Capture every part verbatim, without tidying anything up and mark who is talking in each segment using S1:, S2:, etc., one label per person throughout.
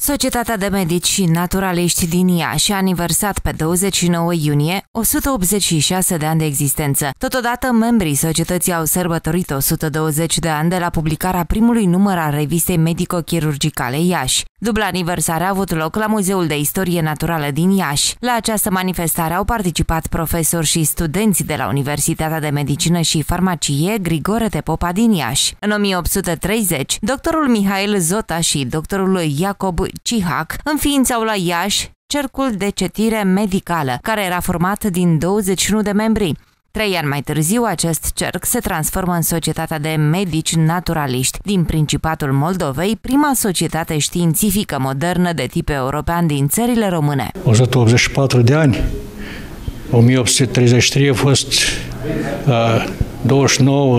S1: Societatea de Medici și Naturaliști din Iași a aniversat pe douăzeci și nouă iunie o sută optzeci și șase de ani de existență. Totodată, membrii societății au sărbătorit o sută douăzeci de ani de la publicarea primului număr al revistei medico-chirurgicale Iași. Dubla aniversare a avut loc la Muzeul de Istorie Naturală din Iași. La această manifestare au participat profesori și studenți de la Universitatea de Medicină și Farmacie Grigore de Popa din Iași. În o mie opt sute treizeci, doctorul Mihail Zota și doctorul Iacob Cihac înființau la Iași Cercul de Cetire Medicală, care era format din douăzeci și unu de membri. Trei ani mai târziu, acest cerc se transformă în Societatea de Medici Naturaliști din Principatul Moldovei, prima societate științifică modernă de tip european din țările române.
S2: o sută optzeci și patru de ani, o mie opt sute treizeci și trei a fost uh, douăzeci și nouă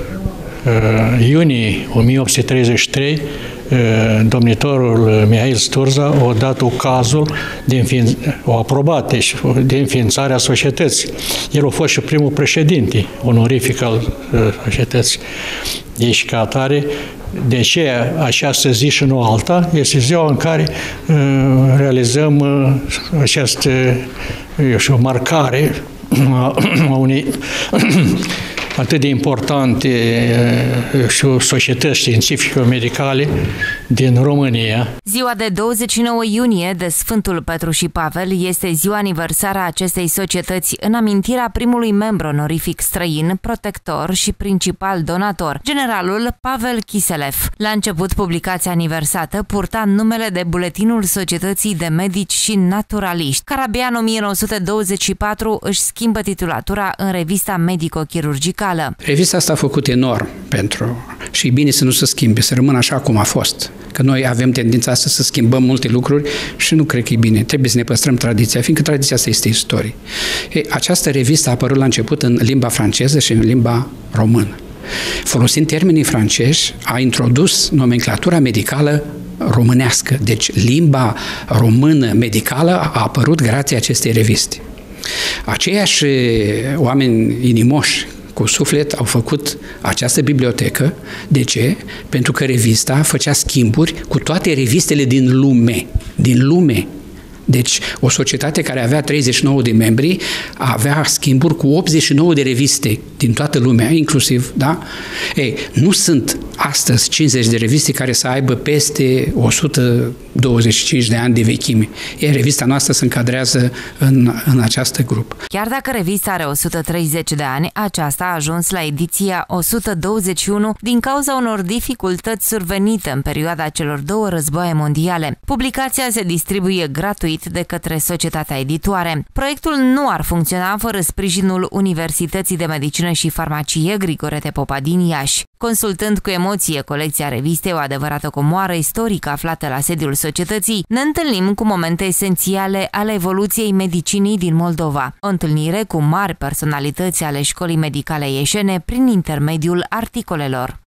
S2: uh, iunie o mie opt sute treizeci și trei, domnitorul Mihail Sturza a dat cazul de înființ... o aprobat deci, de înființarea societății. El a fost și primul președinte onorific al societății. Deci, ca atare, de ce această zi și nu alta, este ziua în care uh, realizăm uh, această, eu știu, marcare a unei atât de importante și societăți științifico-medicale din România.
S1: Ziua de douăzeci și nouă iunie de Sfântul Petru și Pavel este ziua aniversară a acestei societăți în amintirea primului membru onorific străin, protector și principal donator, generalul Pavel Kiselev. La început, publicația aniversată purta numele de Buletinul Societății de Medici și Naturaliști, care abia în o mie nouă sute douăzeci și patru își schimbă titulatura în revista medico-chirurgicală.
S3: Revista asta a făcut enorm pentru și e bine să nu se schimbe, să rămână așa cum a fost. Că noi avem tendința asta să schimbăm multe lucruri și nu cred că e bine. Trebuie să ne păstrăm tradiția, fiindcă tradiția asta este istorie. E, această revistă a apărut la început în limba franceză și în limba română. Folosind termenii francezi, a introdus nomenclatura medicală românească. Deci limba română medicală a apărut grație acestei reviste. Aceiași oameni inimoși cu suflet au făcut această bibliotecă. De ce? Pentru că revista făcea schimburi cu toate revistele din lume. Din lume. Deci, o societate care avea treizeci și nouă de membri avea schimburi cu optzeci și nouă de reviste din toată lumea, inclusiv, da? Ei, nu sunt astăzi cincizeci de reviste care să aibă peste o sută douăzeci și cinci de ani de vechime. Ei, revista noastră se încadrează în, în această grup.
S1: Chiar dacă revista are o sută treizeci de ani, aceasta a ajuns la ediția o sută douăzeci și unu din cauza unor dificultăți survenite în perioada celor două războaie mondiale. Publicația se distribuie gratuit de către societatea editoare. Proiectul nu ar funcționa fără sprijinul Universității de Medicină și Farmacie Grigore de Popa din Iași. Consultând cu emoție colecția revistei, o adevărată comoară istorică aflată la sediul societății, ne întâlnim cu momente esențiale ale evoluției medicinii din Moldova. O întâlnire cu mari personalități ale școlii medicale ieșene prin intermediul articolelor.